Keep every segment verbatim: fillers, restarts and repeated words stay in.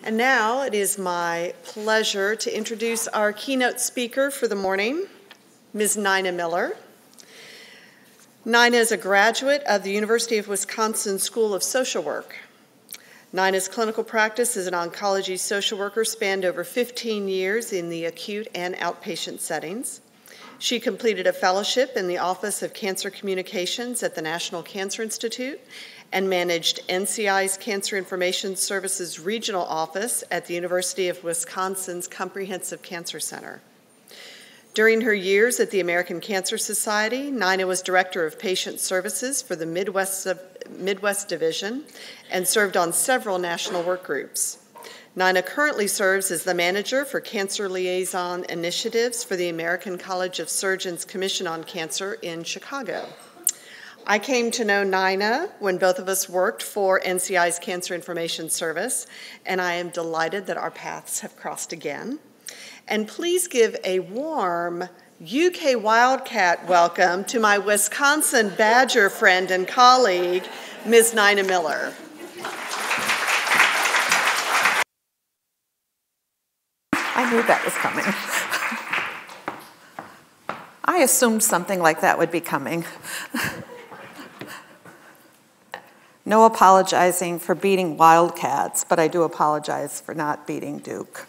And now it is my pleasure to introduce our keynote speaker for the morning, Miz Nina Miller. Nina is a graduate of the University of Wisconsin School of Social Work. Nina's clinical practice as an oncology social worker spanned over fifteen years in the acute and outpatient settings. She completed a fellowship in the Office of Cancer Communications at the National Cancer Institute and managed N C I's Cancer Information Services Regional Office at the University of Wisconsin's Comprehensive Cancer Center. During her years at the American Cancer Society, Nina was Director of Patient Services for the Midwest, Midwest Division and served on several national work groups. Nina currently serves as the Manager for Cancer Liaison Initiatives for the American College of Surgeons Commission on Cancer in Chicago. I came to know Nina when both of us worked for N C I's Cancer Information Service, and I am delighted that our paths have crossed again. And please give a warm U K Wildcat welcome to my Wisconsin Badger friend and colleague, Miz Nina Miller. I knew that was coming. I assumed something like that would be coming. No apologizing for beating Wildcats, but I do apologize for not beating Duke.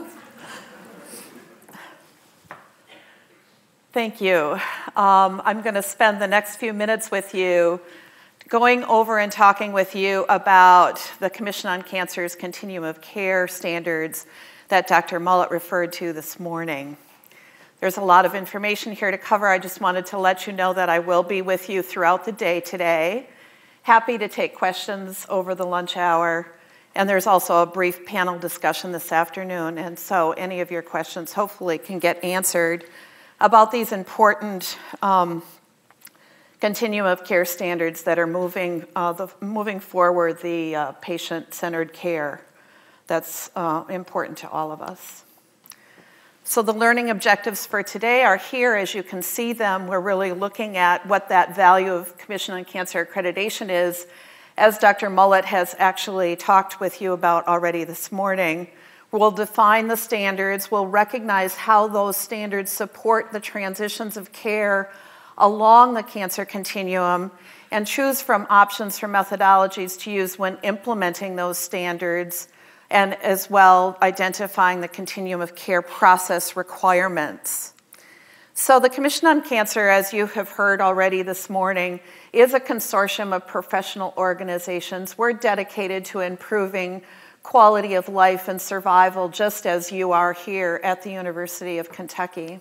Thank you. Um, I'm going to spend the next few minutes with you going over and talking with you about the Commission on Cancer's Continuum of Care standards that Doctor Mullet referred to this morning. There's a lot of information here to cover. I just wanted to let you know that I will be with you throughout the day today. Happy to take questions over the lunch hour. And there's also a brief panel discussion this afternoon. And so any of your questions hopefully can get answered about these important um, continuum of care standards that are moving, uh, the, moving forward the uh, patient-centered care that's uh, important to all of us. So the learning objectives for today are here. As you can see them, we're really looking at what that value of Commission on Cancer accreditation is, as Doctor Mullet has actually talked with you about already this morning. We'll define the standards, we'll recognize how those standards support the transitions of care along the cancer continuum, and choose from options for methodologies to use when implementing those standards, and as well identifying the continuum of care process requirements. So the Commission on Cancer, as you have heard already this morning, is a consortium of professional organizations. We're dedicated to improving quality of life and survival, just as you are here at the University of Kentucky.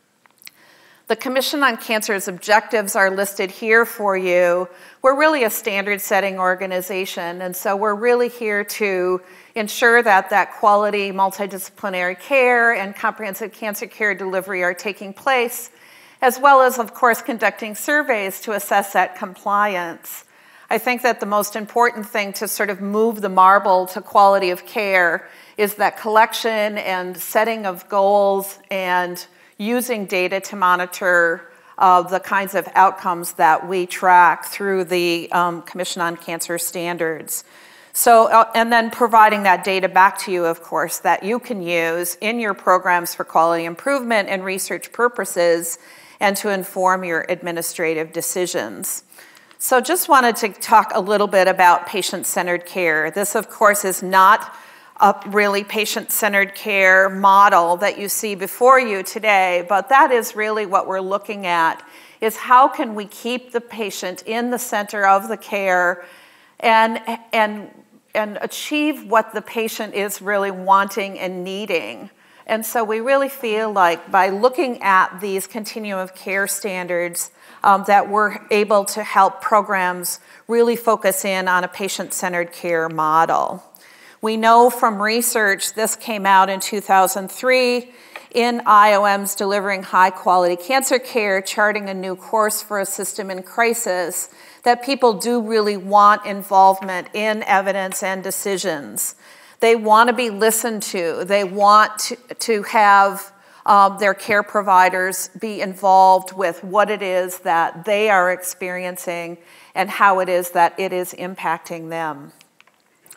The Commission on Cancer's objectives are listed here for you. We're really a standard-setting organization, and so we're really here to ensure that that quality multidisciplinary care and comprehensive cancer care delivery are taking place, as well as, of course, conducting surveys to assess that compliance. I think that the most important thing to sort of move the marble to quality of care is that collection and setting of goals and using data to monitor uh, the kinds of outcomes that we track through the um, Commission on Cancer standards. So, uh, and then providing that data back to you, of course, that you can use in your programs for quality improvement and research purposes and to inform your administrative decisions. So just wanted to talk a little bit about patient-centered care. This, of course, is not a really patient-centered care model that you see before you today, but that is really what we're looking at, is how can we keep the patient in the center of the care and, and, and achieve what the patient is really wanting and needing. And so we really feel like by looking at these continuum of care standards, um, that we're able to help programs really focus in on a patient-centered care model. We know from research, this came out in two thousand three, in I O M's Delivering High-Quality Cancer Care, Charting a New Course for a System in Crisis, that people do really want involvement in evidence and decisions. They want to be listened to. They want to, to have um, their care providers be involved with what it is that they are experiencing and how it is that it is impacting them.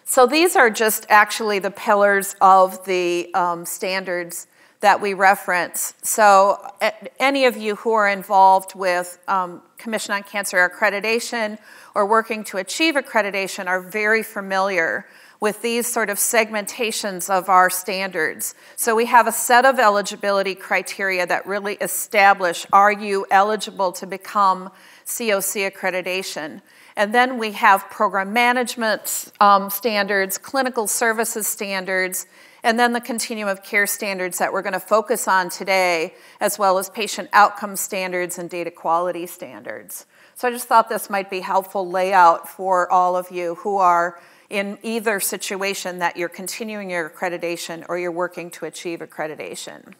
So these are just actually the pillars of the um, standards that we reference. So uh, any of you who are involved with um, Commission on Cancer accreditation or working to achieve accreditation are very familiar with these sort of segmentations of our standards. So we have a set of eligibility criteria that really establish, are you eligible to become C O C accreditation? And then we have program management um, standards, clinical services standards, and then the continuum of care standards that we're going to focus on today, as well as patient outcome standards and data quality standards. So I just thought this might be helpful layout for all of you who are in either situation that you're continuing your accreditation or you're working to achieve accreditation.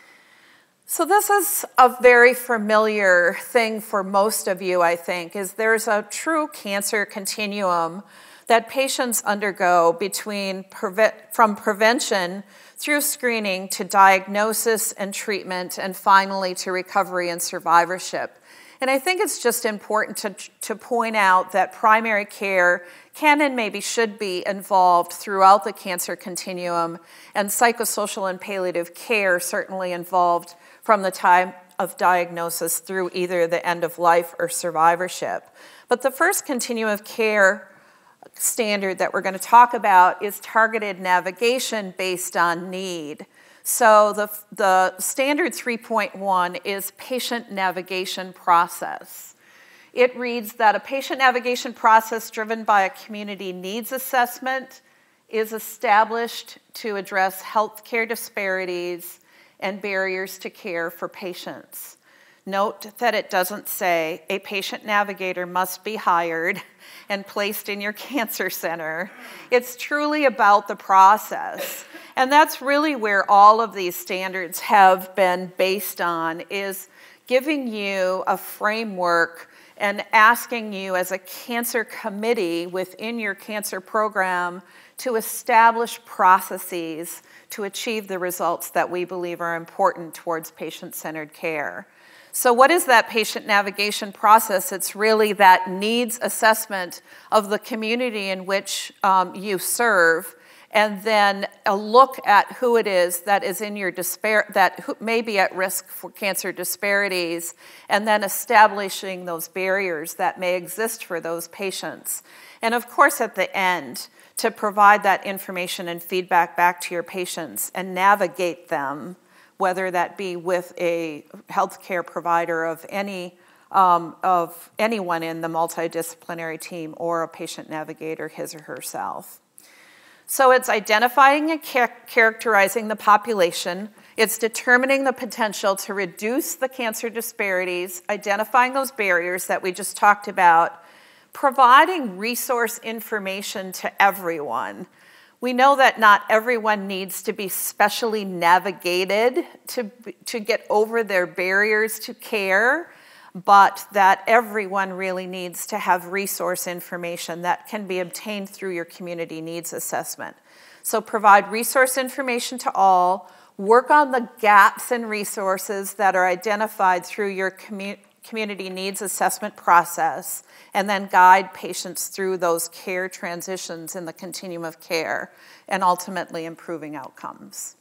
So this is a very familiar thing for most of you, I think, is there's a true cancer continuum that patients undergo between preve- from prevention through screening to diagnosis and treatment and finally to recovery and survivorship. And I think it's just important to, to point out that primary care can and maybe should be involved throughout the cancer continuum, and psychosocial and palliative care certainly involved from the time of diagnosis through either the end of life or survivorship. But the first continuum of care standard that we're going to talk about is targeted navigation based on need. So the, the standard three point one is patient navigation process. It reads that a patient navigation process driven by a community needs assessment is established to address healthcare disparities and barriers to care for patients. Note that it doesn't say a patient navigator must be hired and placed in your cancer center. It's truly about the process. And that's really where all of these standards have been based on, is giving you a framework and asking you as a cancer committee within your cancer program to establish processes to achieve the results that we believe are important towards patient-centered care. So what is that patient navigation process? It's really that needs assessment of the community in which um, you serve, and then a look at who it is that is in your despair, that may be at risk for cancer disparities, and then establishing those barriers that may exist for those patients. And of course, at the end, to provide that information and feedback back to your patients and navigate them, whether that be with a healthcare provider of any um, of anyone in the multidisciplinary team or a patient navigator, his or herself. So it's identifying and char- characterizing the population. It's determining the potential to reduce the cancer disparities, identifying those barriers that we just talked about, providing resource information to everyone. We know that not everyone needs to be specially navigated to, to get over their barriers to care, but that everyone really needs to have resource information that can be obtained through your community needs assessment. So provide resource information to all, work on the gaps in resources that are identified through your commu- community needs assessment process, and then guide patients through those care transitions in the continuum of care, and ultimately improving outcomes.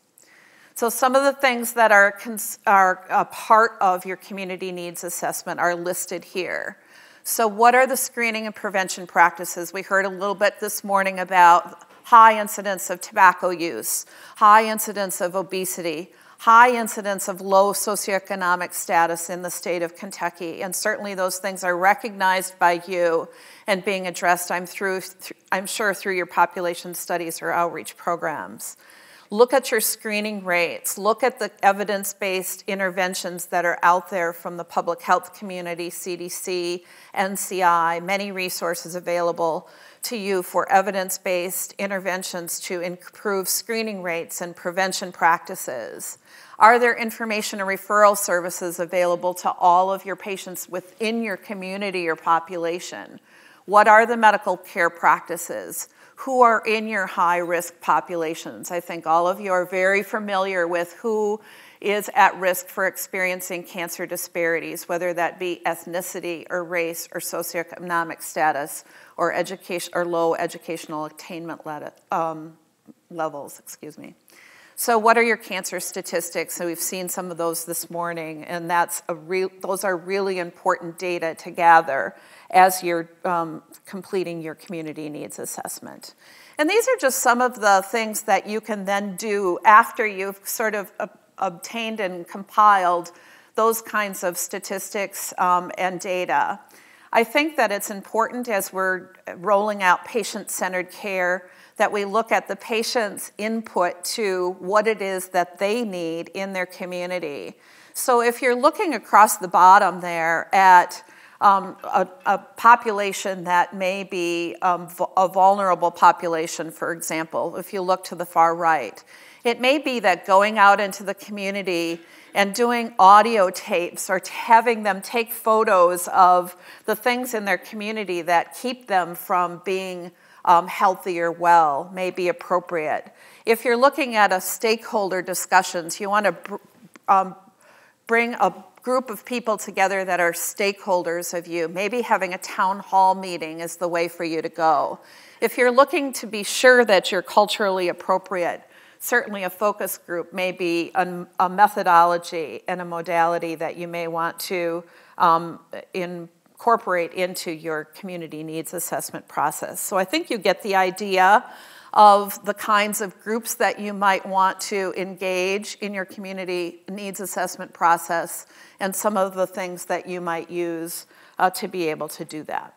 So some of the things that are, are a part of your community needs assessment are listed here. So what are the screening and prevention practices? We heard a little bit this morning about high incidence of tobacco use, high incidence of obesity, high incidence of low socioeconomic status in the state of Kentucky, and certainly those things are recognized by you and being addressed, I'm, through, I'm sure, through your population studies or outreach programs. Look at your screening rates. Look at the evidence-based interventions that are out there from the public health community, C D C, N C I, many resources available to you for evidence-based interventions to improve screening rates and prevention practices. Are there information and referral services available to all of your patients within your community or population? What are the medical care practices? Who are in your high-risk populations? I think all of you are very familiar with who is at risk for experiencing cancer disparities, whether that be ethnicity or race or socioeconomic status or education or low educational attainment le um, levels. Excuse me. So, what are your cancer statistics? So we've seen some of those this morning, and that's a real. Those are really important data to gather as you're um, completing your community needs assessment. And these are just some of the things that you can then do after you've sort of uh, obtained and compiled those kinds of statistics um, and data. I think that it's important as we're rolling out patient-centered care that we look at the patient's input to what it is that they need in their community. So if you're looking across the bottom there at um, a, a population that may be um, a vulnerable population, for example, if you look to the far right, it may be that going out into the community and doing audio tapes or having them take photos of the things in their community that keep them from being um, healthy or well may be appropriate. If you're looking at a stakeholder discussions, you want to br um, bring a group of people together that are stakeholders of you. Maybe having a town hall meeting is the way for you to go. If you're looking to be sure that you're culturally appropriate, certainly a focus group may be a, a methodology and a modality that you may want to um, incorporate into your community needs assessment process. So I think you get the idea of the kinds of groups that you might want to engage in your community needs assessment process and some of the things that you might use uh, to be able to do that.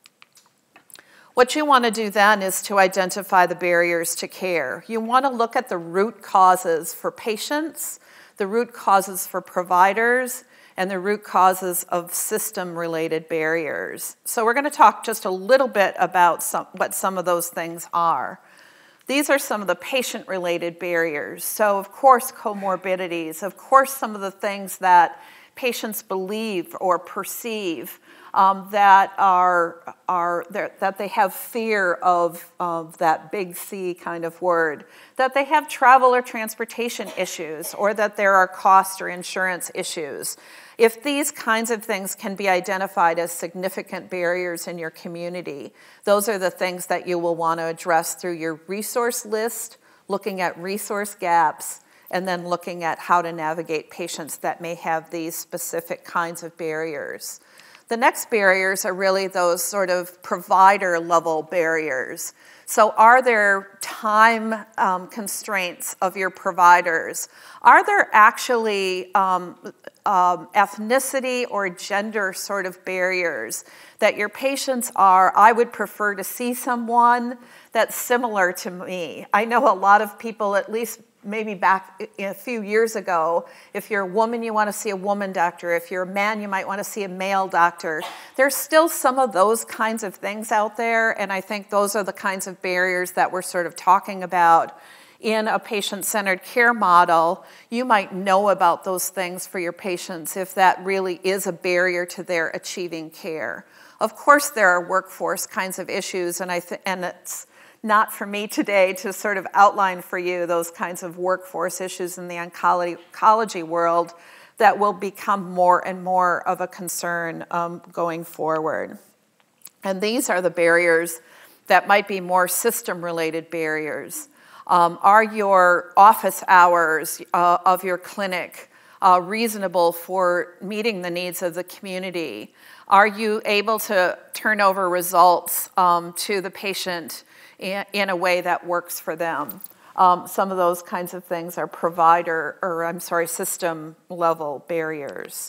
What you want to do then is to identify the barriers to care. You want to look at the root causes for patients, the root causes for providers, and the root causes of system-related barriers. So we're going to talk just a little bit about some, what some of those things are. These are some of the patient-related barriers. So, of course, comorbidities, of course, some of the things that patients believe or perceive um, that are, are that they have fear of, of that big C kind of word, that they have travel or transportation issues, or that there are cost or insurance issues. If these kinds of things can be identified as significant barriers in your community, those are the things that you will want to address through your resource list, looking at resource gaps, and then looking at how to navigate patients that may have these specific kinds of barriers. The next barriers are really those sort of provider level barriers. So are there time um, constraints of your providers? Are there actually um, um, ethnicity or gender sort of barriers that your patients are, I would prefer to see someone that's similar to me? I know a lot of people, at least maybe back a few years ago, if you're a woman, you want to see a woman doctor. If you're a man, you might want to see a male doctor. There's still some of those kinds of things out there, and I think those are the kinds of barriers that we're sort of talking about in a patient-centered care model. You might know about those things for your patients if that really is a barrier to their achieving care. Of course, there are workforce kinds of issues, and I th- and it's not for me today to sort of outline for you those kinds of workforce issues in the oncology, oncology world that will become more and more of a concern um, going forward. And these are the barriers that might be more system-related barriers. Um, are your office hours uh, of your clinic uh, reasonable for meeting the needs of the community? Are you able to turn over results um, to the patient in, in a way that works for them? Um, some of those kinds of things are provider, or I'm sorry, system level barriers.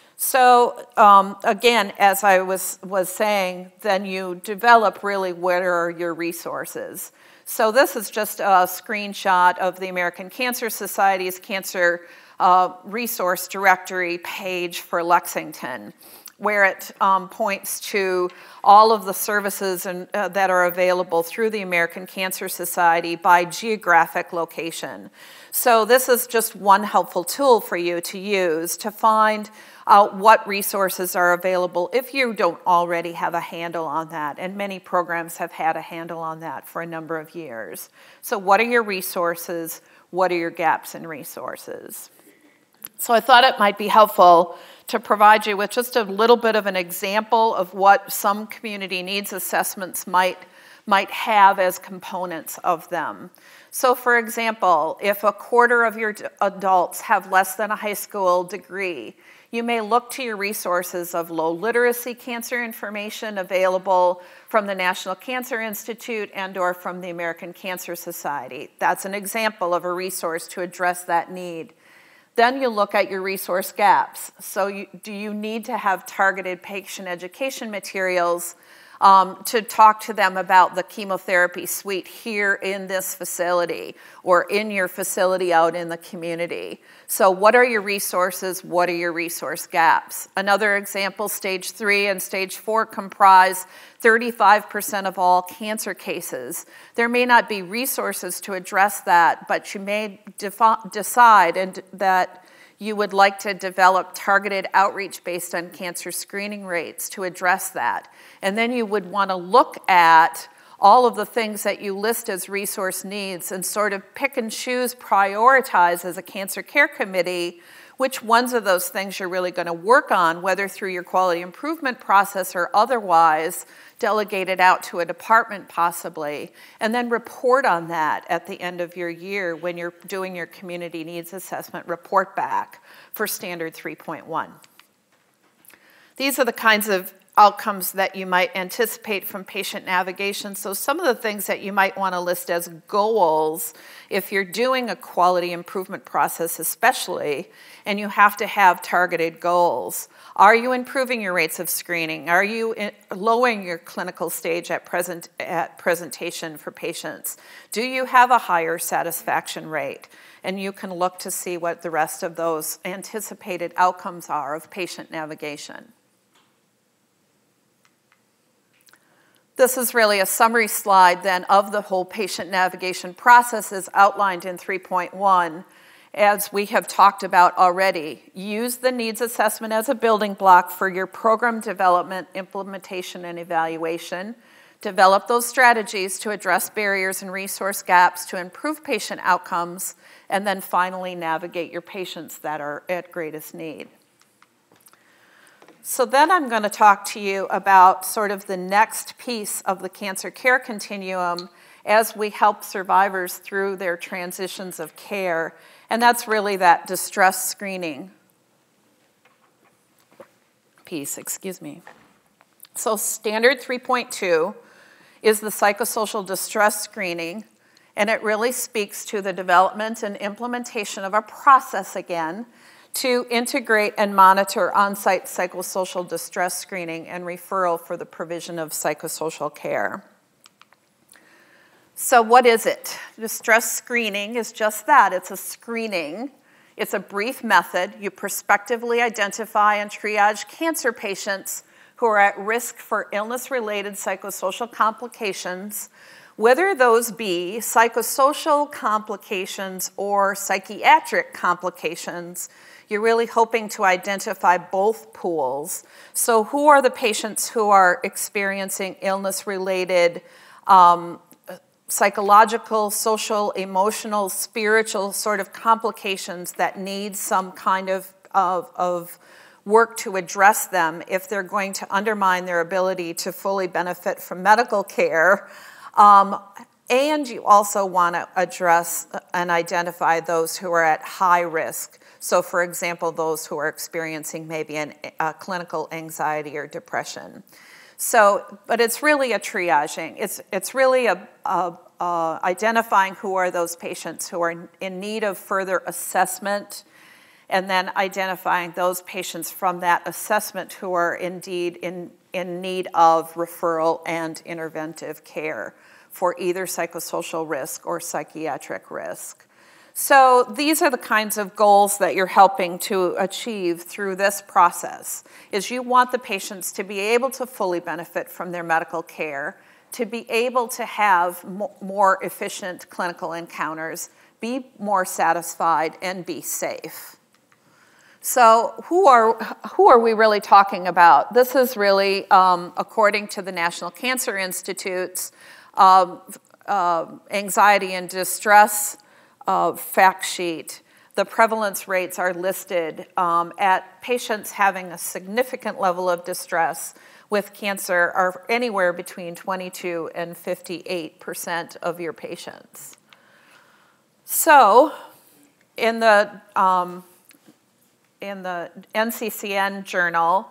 So um, again, as I was, was saying, then you develop really where are your resources. So this is just a screenshot of the American Cancer Society's Cancer uh, Resource Directory page for Lexington, where it um, points to all of the services and, uh, that are available through the American Cancer Society by geographic location. So this is just one helpful tool for you to use to find out what resources are available if you don't already have a handle on that, and many programs have had a handle on that for a number of years. So what are your resources? What are your gaps in resources? So I thought it might be helpful to provide you with just a little bit of an example of what some community needs assessments might, might have as components of them. So for example, if a quarter of your adults have less than a high school degree, you may look to your resources of low literacy cancer information available from the National Cancer Institute and or from the American Cancer Society. That's an example of a resource to address that need. Then you look at your resource gaps. So you, do you need to have targeted patient education materials um, to talk to them about the chemotherapy suite here in this facility or in your facility out in the community? So what are your resources? What are your resource gaps? Another example, stage three and stage four comprise thirty-five percent of all cancer cases. There may not be resources to address that, but you may decide and that you would like to develop targeted outreach based on cancer screening rates to address that. And then you would want to look at all of the things that you list as resource needs and sort of pick and choose, prioritize as a cancer care committee which ones of those things you're really going to work on, whether through your quality improvement process or otherwise, delegate it out to a department possibly, and then report on that at the end of your year when you're doing your community needs assessment report back for standard three point one. These are the kinds of outcomes that you might anticipate from patient navigation. So some of the things that you might want to list as goals if you're doing a quality improvement process especially, and you have to have targeted goals. Are you improving your rates of screening? Are you lowering your clinical stage at, present, at presentation for patients? Do you have a higher satisfaction rate? And you can look to see what the rest of those anticipated outcomes are of patient navigation. This is really a summary slide then of the whole patient navigation process as outlined in three point one. As we have talked about already, use the needs assessment as a building block for your program development, implementation, and evaluation. Develop those strategies to address barriers and resource gaps to improve patient outcomes, and then finally navigate your patients that are at greatest need. So then I'm going to talk to you about sort of the next piece of the cancer care continuum as we help survivors through their transitions of care, and that's really that distress screening piece, excuse me. So standard three point two is the psychosocial distress screening, and it really speaks to the development and implementation of a process again to integrate and monitor on-site psychosocial distress screening and referral for the provision of psychosocial care. So what is it? Distress screening is just that. It's a screening. It's a brief method. You prospectively identify and triage cancer patients who are at risk for illness-related psychosocial complications, whether those be psychosocial complications or psychiatric complications. You're really hoping to identify both pools. So who are the patients who are experiencing illness-related um, psychological, social, emotional, spiritual sort of complications that need some kind of, of, of work to address them if they're going to undermine their ability to fully benefit from medical care. Um, and you also want to address and identify those who are at high risk. So for example, those who are experiencing maybe an, a clinical anxiety or depression. So, but it's really a triaging. It's, it's really a, a, a identifying who are those patients who are in need of further assessment, and then identifying those patients from that assessment who are indeed in, in need of referral and interventive care for either psychosocial risk or psychiatric risk. So these are the kinds of goals that you're helping to achieve through this process, is you want the patients to be able to fully benefit from their medical care, to be able to have more efficient clinical encounters, be more satisfied, and be safe. So who are, who are we really talking about? This is really, um, according to the National Cancer Institute's um, uh, anxiety and distress Uh, fact sheet. the prevalence rates are listed um, at patients having a significant level of distress with cancer are anywhere between twenty-two and fifty-eight percent of your patients. So in the, um, in the M C C A N journal,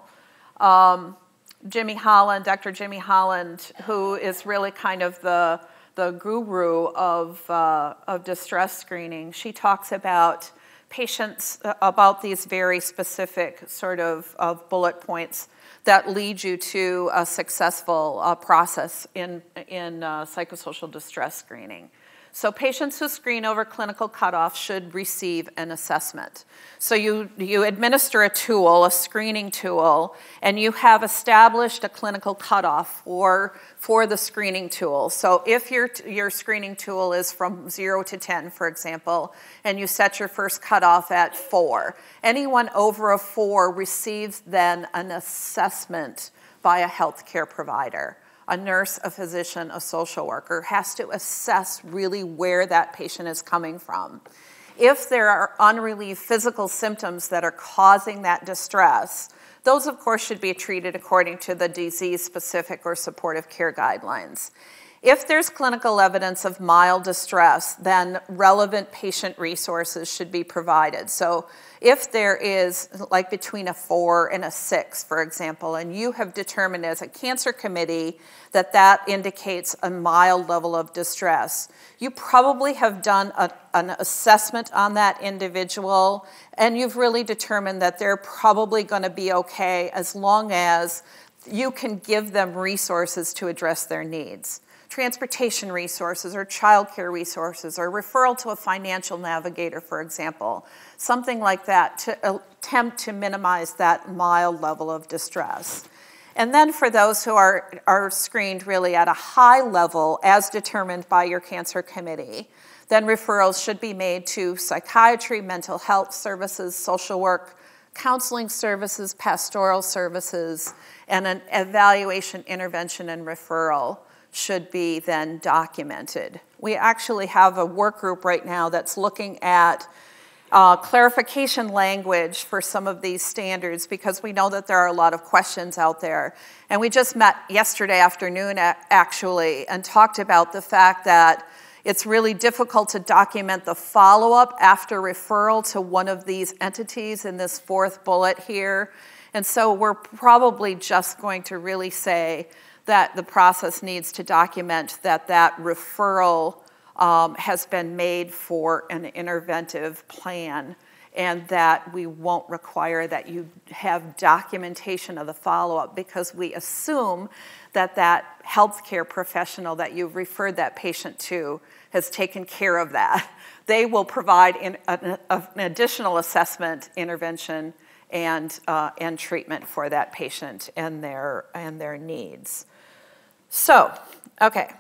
um, Jimmy Holland, Doctor Jimmy Holland, who is really kind of the, the guru of, uh, of distress screening, she talks about patients, uh, about these very specific sort of, of bullet points that lead you to a successful uh, process in, in uh, psychosocial distress screening. So patients who screen over clinical cutoff should receive an assessment. So you, you administer a tool, a screening tool, and you have established a clinical cutoff for, for the screening tool. So if your, your screening tool is from zero to ten, for example, and you set your first cutoff at four, anyone over a four receives then an assessment by a healthcare provider. A nurse, a physician, a social worker has to assess really where that patient is coming from. If there are unrelieved physical symptoms that are causing that distress, those of course should be treated according to the disease-specific or supportive care guidelines. If there's clinical evidence of mild distress, then relevant patient resources should be provided. So if there is like between a four and a six, for example, and you have determined as a cancer committee that that indicates a mild level of distress, you probably have done a, an assessment on that individual, and you've really determined that they're probably going to be okay as long as you can give them resources to address their needs. Transportation resources or childcare resources or referral to a financial navigator, for example, something like that to attempt to minimize that mild level of distress. And then for those who are, are screened really at a high level as determined by your cancer committee, then referrals should be made to psychiatry, mental health services, social work, counseling services, pastoral services, and an evaluation, intervention, and referral should be then documented. We actually have a work group right now that's looking at uh, clarification language for some of these standards because we know that there are a lot of questions out there. And we just met yesterday afternoon actually and talked about the fact that it's really difficult to document the follow-up after referral to one of these entities in this fourth bullet here. And so we're probably just going to really say that the process needs to document that that referral um, has been made for an interventive plan and that we won't require that you have documentation of the follow-up because we assume that that healthcare professional that you've referred that patient to has taken care of that. They will provide in, an, an additional assessment, intervention, and, uh, and treatment for that patient and their, and their needs. So, okay.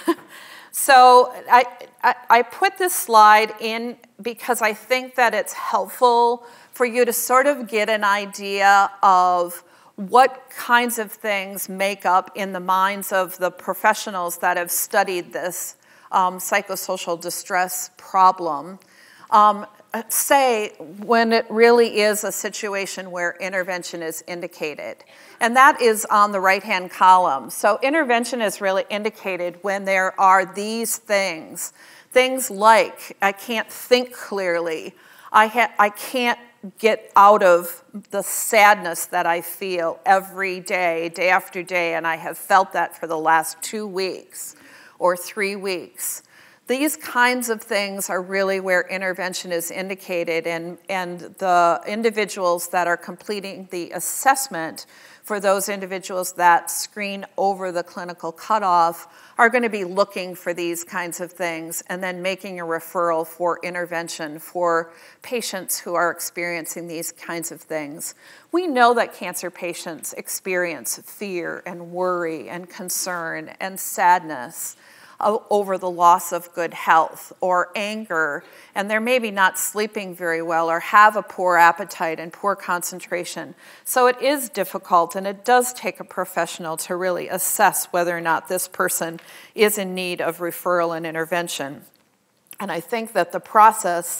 So I, I, I put this slide in because I think that it's helpful for you to sort of get an idea of what kinds of things make up in the minds of the professionals that have studied this um, psychosocial distress problem. Um, say when it really is a situation where intervention is indicated. And that is on the right-hand column. So intervention is really indicated when there are these things. Things like, I can't think clearly. I, ha I can't get out of the sadness that I feel every day, day after day, and I have felt that for the last two weeks or three weeks. These kinds of things are really where intervention is indicated, and, and the individuals that are completing the assessment for those individuals that screen over the clinical cutoff are going to be looking for these kinds of things and then making a referral for intervention for patients who are experiencing these kinds of things. We know that cancer patients experience fear and worry and concern and sadness over the loss of good health or anger, and they're maybe not sleeping very well or have a poor appetite and poor concentration. So it is difficult, and it does take a professional to really assess whether or not this person is in need of referral and intervention. And I think that the process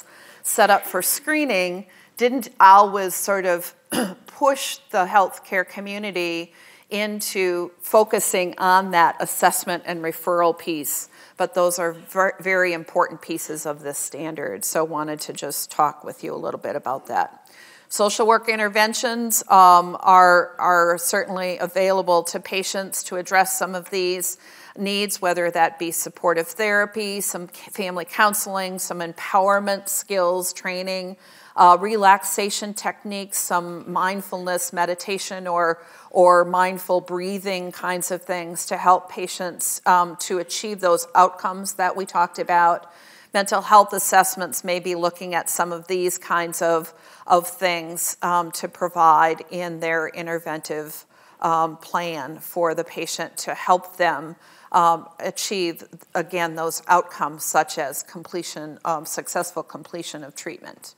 set up for screening didn't always sort of push the healthcare community into focusing on that assessment and referral piece. But those are ver- very important pieces of this standard. So wanted to just talk with you a little bit about that. Social work interventions um, are, are certainly available to patients to address some of these needs, whether that be supportive therapy, some family counseling, some empowerment skills training, uh, relaxation techniques, some mindfulness meditation or, or mindful breathing kinds of things to help patients um, to achieve those outcomes that we talked about. Mental health assessments may be looking at some of these kinds of, of things um, to provide in their interventive um, plan for the patient to help them um, achieve, again, those outcomes such as completion, um, successful completion of treatment.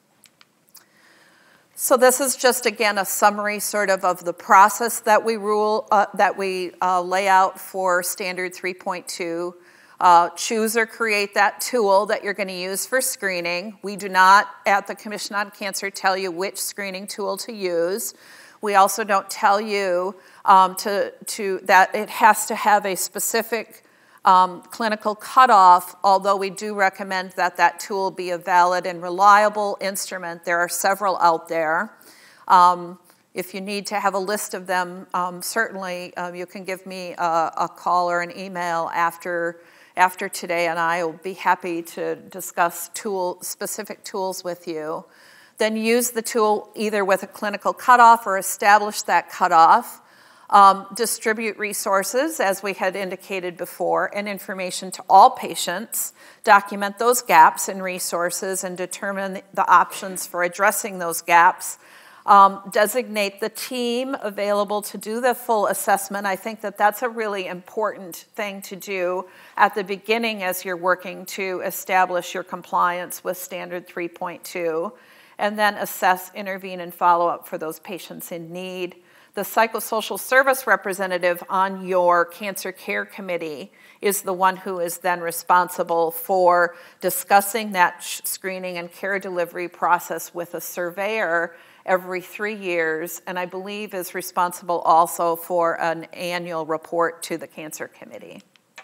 So this is just, again, a summary sort of of the process that we rule, uh, that we uh, lay out for Standard three point two. Uh, choose or create that tool that you're going to use for screening. We do not, at the Commission on Cancer, tell you which screening tool to use. We also don't tell you um, to, to, that it has to have a specific um, clinical cutoff, although we do recommend that that tool be a valid and reliable instrument. There are several out there. Um, if you need to have a list of them, um, certainly uh, you can give me a, a call or an email after After today, and I will be happy to discuss tool, specific tools with you. Then use the tool either with a clinical cutoff or establish that cutoff. Um, distribute resources, as we had indicated before, and information to all patients. Document those gaps in resources and determine the options for addressing those gaps. Um, designate the team available to do the full assessment. I think that that's a really important thing to do at the beginning as you're working to establish your compliance with Standard three point two, and then assess, intervene, and follow up for those patients in need. The psychosocial service representative on your cancer care committee is the one who is then responsible for discussing that screening and care delivery process with a surveyor every three years, and I believe is responsible also for an annual report to the Cancer Committee.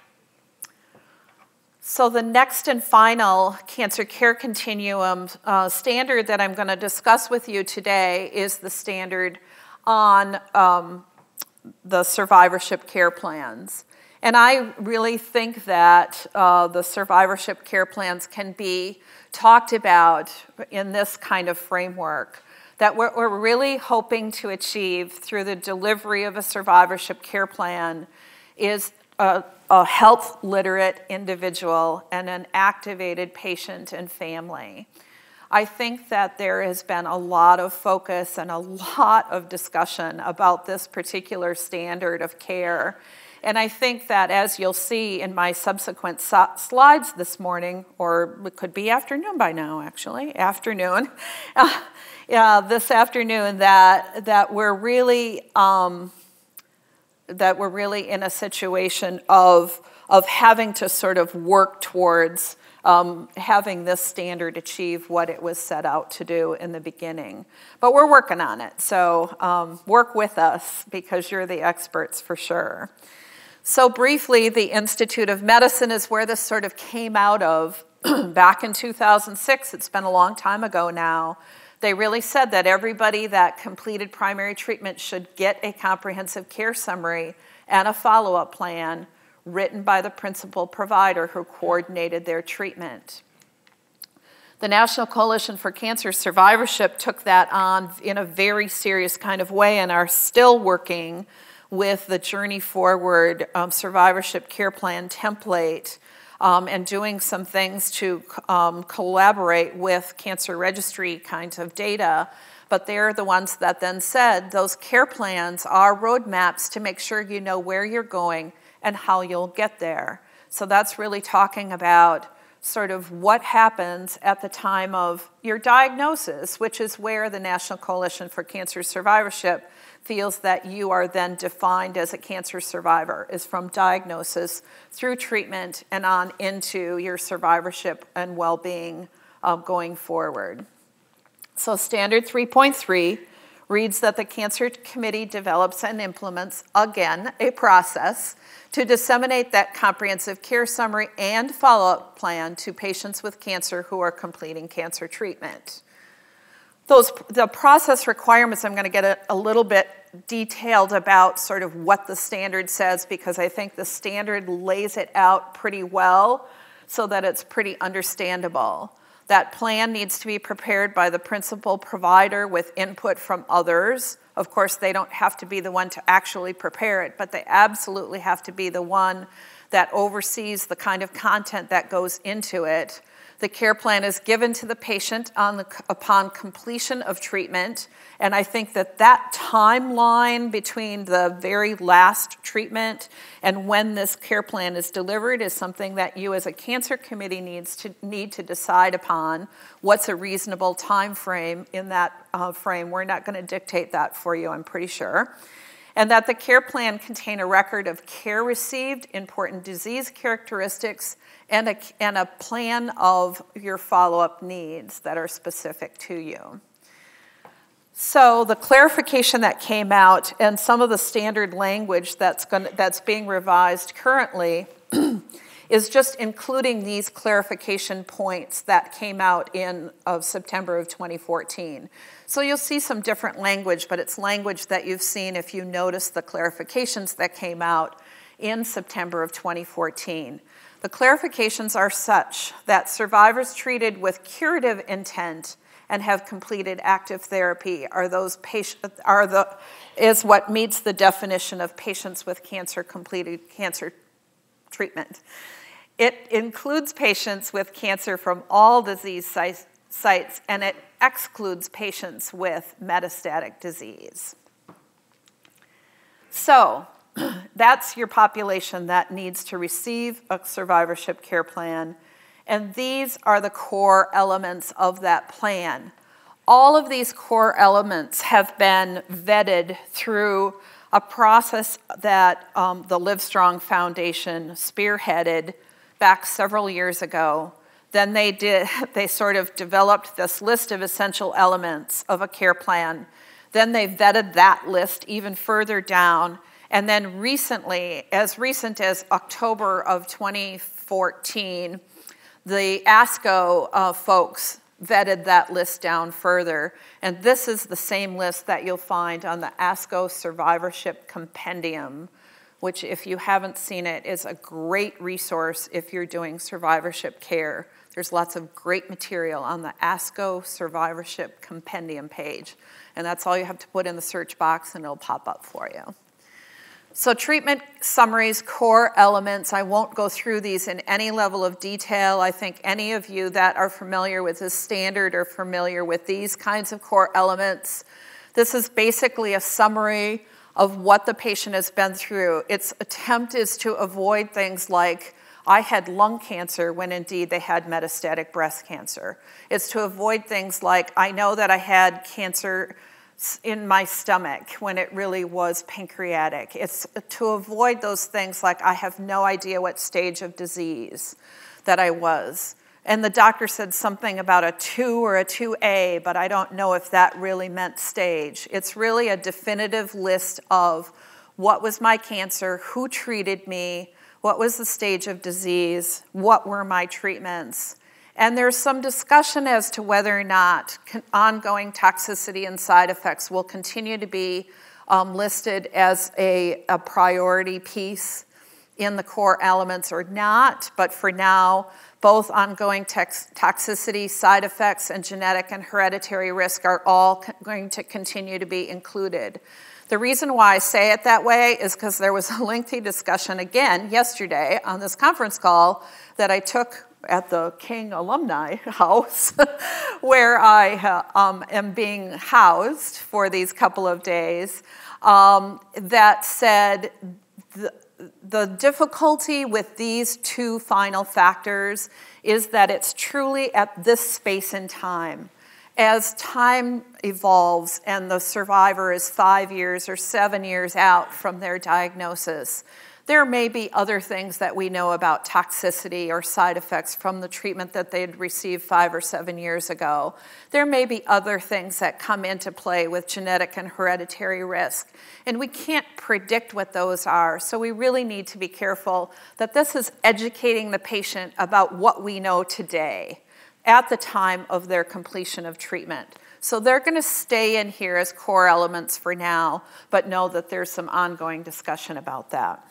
So the next and final Cancer Care Continuum uh, standard that I'm going to discuss with you today is the standard on um, the survivorship care plans. And I really think that uh, the survivorship care plans can be talked about in this kind of framework, that what we're really hoping to achieve through the delivery of a survivorship care plan is a, a health literate individual and an activated patient and family. I think that there has been a lot of focus and a lot of discussion about this particular standard of care. And I think that, as you'll see in my subsequent so slides this morning, or it could be afternoon by now, actually, afternoon, uh, uh, this afternoon, that that we're really um, that we're really in a situation of of having to sort of work towards um, having this standard achieve what it was set out to do in the beginning. But we're working on it, so um, work with us because you're the experts for sure. So briefly, the Institute of Medicine is where this sort of came out of back in two thousand six. It's been a long time ago now. They really said that everybody that completed primary treatment should get a comprehensive care summary and a follow-up plan written by the principal provider who coordinated their treatment. The National Coalition for Cancer Survivorship took that on in a very serious kind of way and are still working with the Journey Forward um, Survivorship Care Plan template um, and doing some things to um, collaborate with cancer registry kinds of data. But they're the ones that then said those care plans are roadmaps to make sure you know where you're going and how you'll get there. So that's really talking about sort of what happens at the time of your diagnosis, which is where the National Coalition for Cancer Survivorship feels that you are then defined as a cancer survivor, is from diagnosis through treatment and on into your survivorship and well-being uh, going forward. So standard three point three reads that the Cancer Committee develops and implements, again, a process to disseminate that comprehensive care summary and follow-up plan to patients with cancer who are completing cancer treatment. Those, the process requirements, I'm going to get a, a little bit detailed about sort of what the standard says, because I think the standard lays it out pretty well so that it's pretty understandable. That plan needs to be prepared by the principal provider with input from others. Of course, they don't have to be the one to actually prepare it, but they absolutely have to be the one that oversees the kind of content that goes into it. The care plan is given to the patient on the, upon completion of treatment, and I think that that timeline between the very last treatment and when this care plan is delivered is something that you as a cancer committee needs to need to decide upon. What's a reasonable time frame in that uh, frame? We're not going to dictate that for you, I'm pretty sure. And that the care plan contain a record of care received, important disease characteristics, and a, and a plan of your follow-up needs that are specific to you. So the clarification that came out and some of the standard language that's, gonna, that's being revised currently is just including these clarification points that came out in of September of twenty fourteen. So you'll see some different language, but it's language that you've seen if you notice the clarifications that came out in September of twenty fourteen. The clarifications are such that survivors treated with curative intent and have completed active therapy are those patients are the is what meets the definition of patients with cancer completed cancer treatment. It includes patients with cancer from all disease sites, and it excludes patients with metastatic disease. So that's your population that needs to receive a survivorship care plan, and these are the core elements of that plan. All of these core elements have been vetted through a process that um, the Livestrong Foundation spearheaded back several years ago. Then they did, they sort of developed this list of essential elements of a care plan. Then they vetted that list even further down. And then recently, as recent as October of twenty fourteen, the ASCO uh, folks vetted that list down further. And this is the same list that you'll find on the ASCO Survivorship Compendium, which, if you haven't seen it, is a great resource if you're doing survivorship care. There's lots of great material on the ASCO Survivorship Compendium page. And that's all you have to put in the search box and it'll pop up for you. So treatment summaries, core elements. I won't go through these in any level of detail. I think any of you that are familiar with this standard are familiar with these kinds of core elements. This is basically a summary of what the patient has been through. Its attempt is to avoid things like, I had lung cancer when indeed they had metastatic breast cancer. It's to avoid things like, I know that I had cancer in my stomach when it really was pancreatic. It's to avoid those things like, I have no idea what stage of disease that I was. And the doctor said something about a two or a two A, but I don't know if that really meant stage. It's really a definitive list of what was my cancer, who treated me, what was the stage of disease, what were my treatments. And there's some discussion as to whether or not ongoing toxicity and side effects will continue to be um, listed as a, a priority piece in the core elements or not. But for now, both ongoing tox toxicity, side effects, and genetic and hereditary risk are all going to continue to be included. The reason why I say it that way is because there was a lengthy discussion again yesterday on this conference call that I took at the King Alumni House, where I uh, um, am being housed for these couple of days, um, that said the, the difficulty with these two final factors is that it's truly at this space in time. As time evolves and the survivor is five years or seven years out from their diagnosis, There may be other things that we know about toxicity or side effects from the treatment that they'd received five or seven years ago. There may be other things that come into play with genetic and hereditary risk, and we can't predict what those are, so we really need to be careful that this is educating the patient about what we know today at the time of their completion of treatment. So they're going to stay in here as core elements for now, but know that there's some ongoing discussion about that.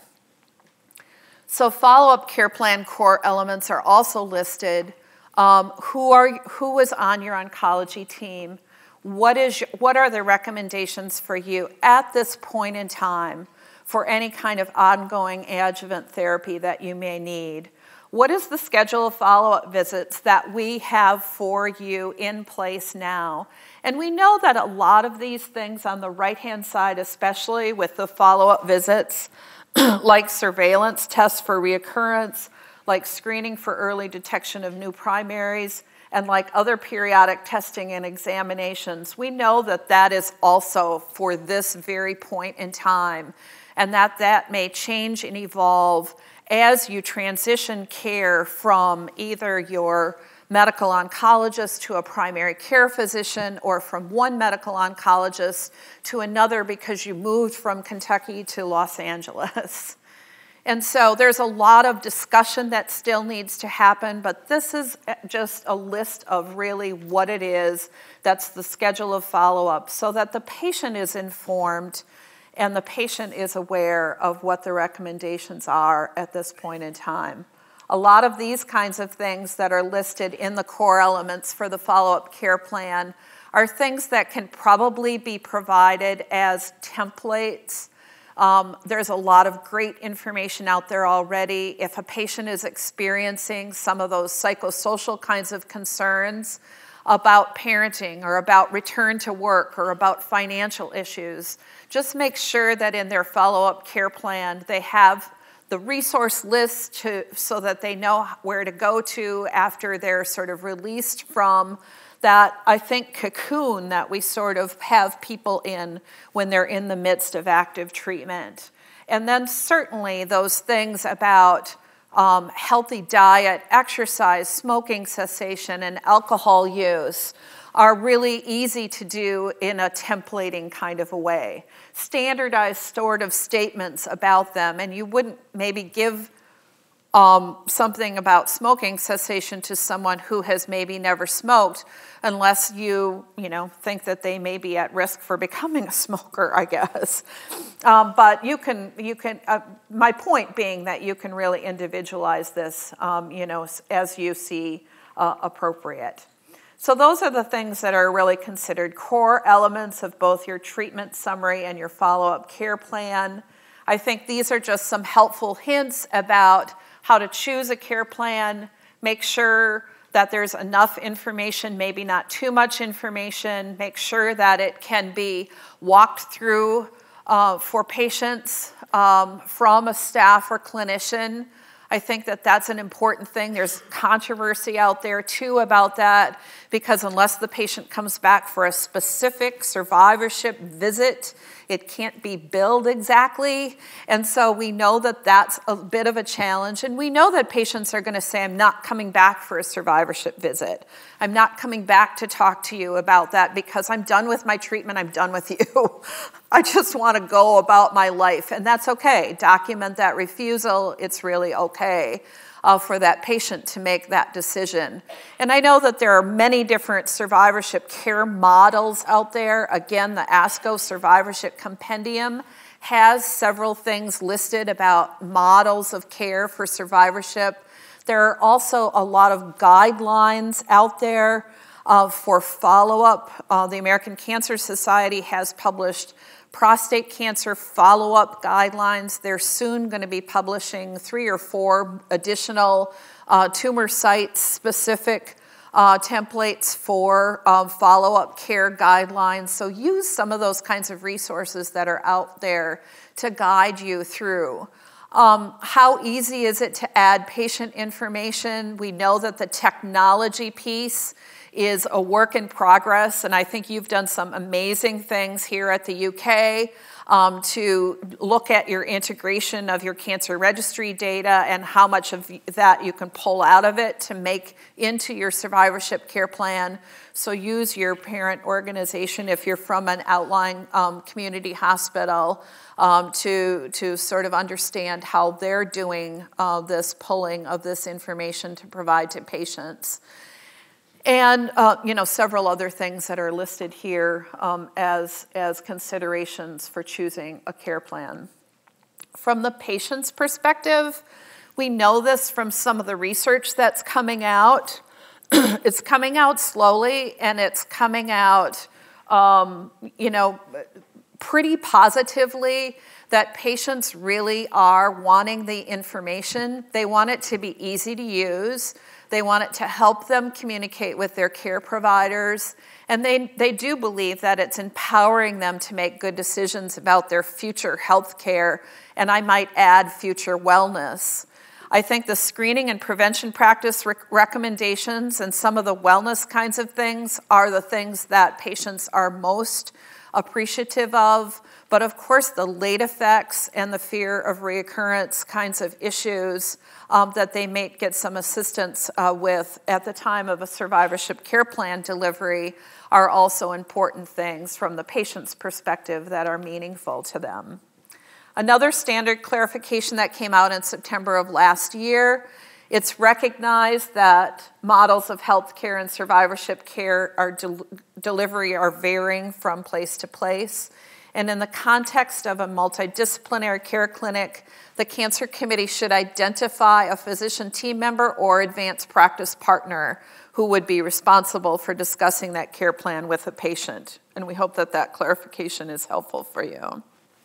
So follow-up care plan core elements are also listed. Um, who are who was on your oncology team? What is what are the recommendations for you at this point in time for any kind of ongoing adjuvant therapy that you may need? What is the schedule of follow-up visits that we have for you in place now? And we know that a lot of these things on the right-hand side, especially with the follow-up visits, like surveillance tests for reoccurrence, like screening for early detection of new primaries, and like other periodic testing and examinations, we know that that is also for this very point in time, and that that may change and evolve as you transition care from either your medical oncologist to a primary care physician, or from one medical oncologist to another because you moved from Kentucky to Los Angeles. And so there's a lot of discussion that still needs to happen, but this is just a list of really what it is. That's the schedule of follow-up, so that the patient is informed and the patient is aware of what the recommendations are at this point in time. A lot of these kinds of things that are listed in the core elements for the follow-up care plan are things that can probably be provided as templates. Um, there's a lot of great information out there already. If a patient is experiencing some of those psychosocial kinds of concerns about parenting or about return to work or about financial issues, just make sure that in their follow-up care plan they have the resource list to, so that they know where to go to after they're sort of released from that, I think, cocoon that we sort of have people in when they're in the midst of active treatment. And then certainly those things about um, healthy diet, exercise, smoking cessation, and alcohol use are really easy to do in a templating kind of a way. Standardized sort of statements about them, and you wouldn't maybe give um, something about smoking cessation to someone who has maybe never smoked unless you, you know, think that they may be at risk for becoming a smoker, I guess. Um, but you can, you can. Uh, my point being that you can really individualize this, um, you know, as you see uh, appropriate. So those are the things that are really considered core elements of both your treatment summary and your follow-up care plan. I think these are just some helpful hints about how to choose a care plan. Make sure that there's enough information, maybe not too much information. Make sure that it can be walked through uh, for patients um, from a staff or clinician. I think that that's an important thing. There's controversy out there, too, about that, because unless the patient comes back for a specific survivorship visit, it can't be billed exactly. And so we know that that's a bit of a challenge. And we know that patients are going to say, I'm not coming back for a survivorship visit. I'm not coming back to talk to you about that because I'm done with my treatment. I'm done with you. I just want to go about my life. And that's okay. Document that refusal. It's really okay uh, for that patient to make that decision. And I know that there are many different survivorship care models out there. Again, the ASCO Survivorship Compendium has several things listed about models of care for survivorship. There are also a lot of guidelines out there uh, for follow-up. Uh, the American Cancer Society has published prostate cancer follow-up guidelines. They're soon going to be publishing three or four additional uh, tumor site-specific uh, templates for uh, follow-up care guidelines. So use some of those kinds of resources that are out there to guide you through. Um, how easy is it to add patient information? We know that the technology piece is a work in progress, and I think you've done some amazing things here at the U K um, to look at your integration of your cancer registry data and how much of that you can pull out of it to make into your survivorship care plan. So use your parent organization if you're from an outlying um, community hospital um, to, to sort of understand how they're doing uh, this pulling of this information to provide to patients. And, uh, you know, several other things that are listed here um, as, as considerations for choosing a care plan. From the patient's perspective, we know this from some of the research that's coming out. It's coming out slowly, and it's coming out, um, you know, pretty positively that patients really are wanting the information. They want it to be easy to use. They want it to help them communicate with their care providers. And they, they do believe that it's empowering them to make good decisions about their future health care, and I might add future wellness. I think the screening and prevention practice rec- recommendations and some of the wellness kinds of things are the things that patients are most appreciative of. But of course, the late effects and the fear of reoccurrence kinds of issues um, that they may get some assistance uh, with at the time of a survivorship care plan delivery are also important things from the patient's perspective that are meaningful to them. Another standard clarification that came out in September of last year, it's recognized that models of health care and survivorship care are del- delivery are varying from place to place. And in the context of a multidisciplinary care clinic, the Cancer Committee should identify a physician team member or advanced practice partner who would be responsible for discussing that care plan with a patient. And we hope that that clarification is helpful for you.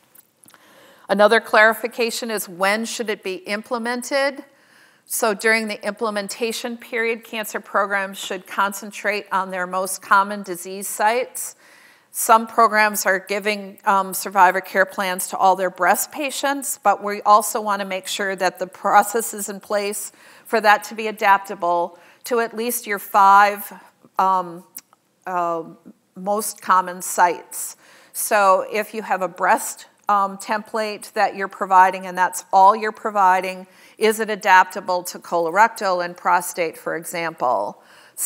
Another clarification is when should it be implemented? So during the implementation period, cancer programs should concentrate on their most common disease sites. Some programs are giving um, survivor care plans to all their breast patients, but we also want to make sure that the process is in place for that to be adaptable to at least your five um, uh, most common sites. So if you have a breast um, template that you're providing and that's all you're providing, is it adaptable to colorectal and prostate, for example?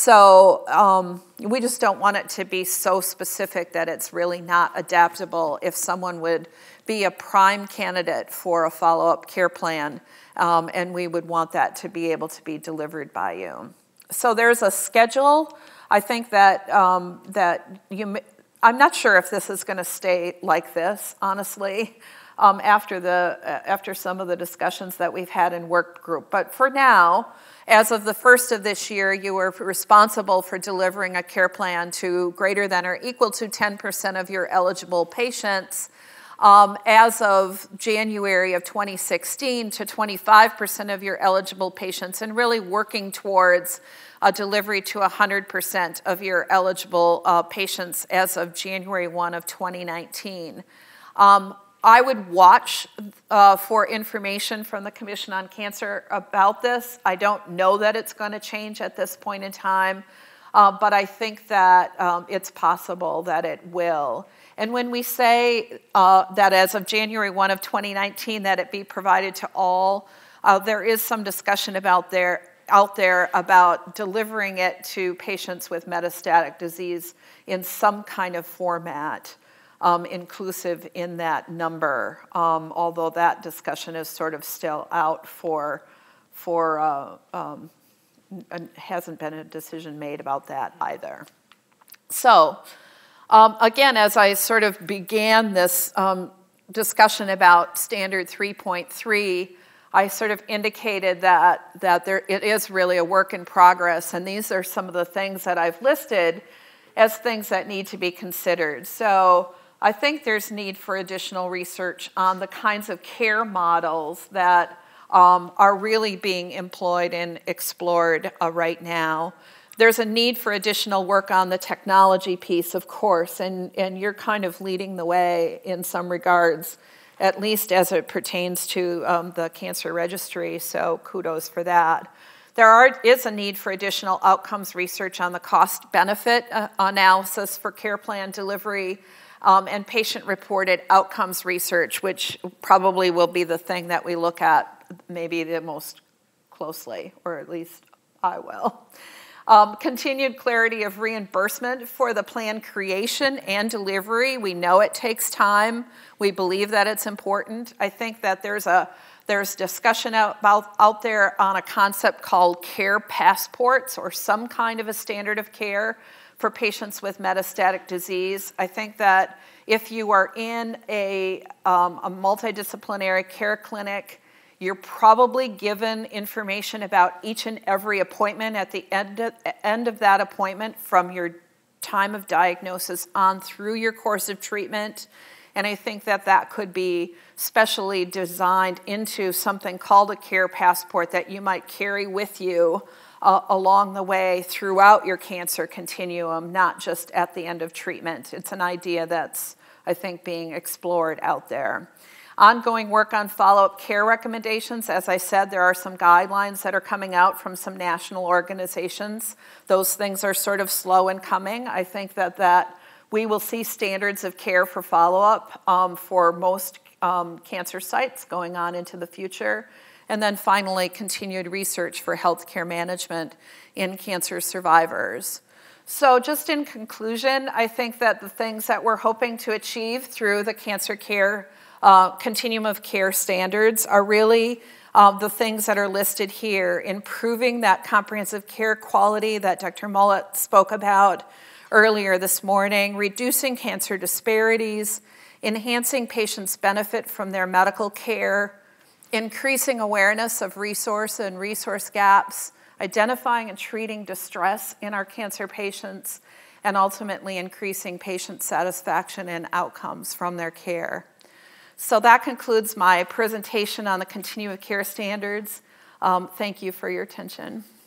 So um, we just don't want it to be so specific that it's really not adaptable if someone would be a prime candidate for a follow-up care plan, um, and we would want that to be able to be delivered by you. So there's a schedule. I think that, um, that you, I'm not sure if this is going to stay like this, honestly, um, after, the, uh, after some of the discussions that we've had in work group. But for now, as of the first of this year, you are responsible for delivering a care plan to greater than or equal to ten percent of your eligible patients. Um, as of January of twenty sixteen, to twenty-five percent of your eligible patients, and really working towards a delivery to one hundred percent of your eligible uh, patients as of January first of twenty nineteen. Um, I would watch uh, for information from the Commission on Cancer about this. I don't know that it's going to change at this point in time, uh, but I think that um, it's possible that it will. And when we say uh, that as of January first of twenty nineteen that it be provided to all, uh, there is some discussion about there, out there about delivering it to patients with metastatic disease in some kind of format. Um, inclusive in that number, um, although that discussion is sort of still out for, for uh, um, hasn't been a decision made about that either. So, um, again, as I sort of began this um, discussion about Standard three point three, I sort of indicated that, that there, it is really a work in progress, and these are some of the things that I've listed as things that need to be considered. So, I think there's need for additional research on the kinds of care models that um, are really being employed and explored uh, right now. There's a need for additional work on the technology piece, of course, and, and you're kind of leading the way in some regards, at least as it pertains to um, the cancer registry, so kudos for that. There are, is a need for additional outcomes research on the cost-benefit uh, analysis for care plan delivery. um, and patient-reported outcomes research, which probably will be the thing that we look at maybe the most closely, or at least I will. Um, continued clarity of reimbursement for the plan creation and delivery. We know it takes time. We believe that it's important. I think that there's a there's discussion out, about, out there on a concept called care passports, or some kind of a standard of care for patients with metastatic disease. I think that if you are in a, um, a multidisciplinary care clinic, you're probably given information about each and every appointment at the end of, end of that appointment, from your time of diagnosis on through your course of treatment. And I think that that could be specially designed into something called a care passport that you might carry with you uh, along the way throughout your cancer continuum, not just at the end of treatment. It's an idea that's, I think, being explored out there. Ongoing work on follow-up care recommendations. As I said, there are some guidelines that are coming out from some national organizations. Those things are sort of slow in coming. I think that, that we will see standards of care for follow-up um, for most um, cancer sites going on into the future. And then finally, continued research for healthcare management in cancer survivors. So just in conclusion, I think that the things that we're hoping to achieve through the cancer care Uh, continuum of care standards are really uh, the things that are listed here: improving that comprehensive care quality that Doctor Mullett spoke about earlier this morning, reducing cancer disparities, enhancing patients' benefit from their medical care, increasing awareness of resource and resource gaps, identifying and treating distress in our cancer patients, and ultimately increasing patient satisfaction and outcomes from their care. So that concludes my presentation on the continuum of care standards. Um, thank you for your attention.